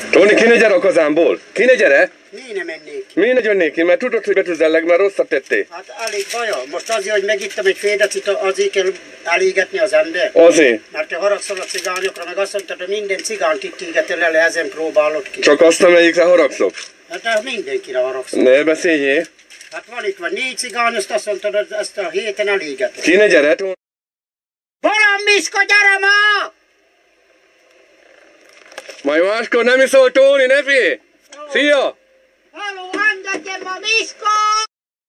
Tóni, ki ne gyere a kazánból? Ki ne gyere? Mi nem mennék ki? Mi ne jönnék ki? Mert tudod, hogy betűzellek, mert rosszat tettél. Hát elég baja. Most azért, hogy megittem egy fél decit, azért kell elégetni az ember. Azért. Mert te haragszol a cigányokra, meg azt mondtad, hogy minden cigányt itt égetel le, ezen próbálod ki. Csak azt, amelyikre haragszok. Hát de mindenkire haragszol. Ne beszéljél. Hát van itt van 4 cigány, azt mondtad, hogy ezt a héten elégetem. Ki ne gyere, Tóni. Balam Miska, gyere ma! Majd máskor nem iszol, Tóni, ne félj! Szia! Halló, hangja, gyere ma Miska!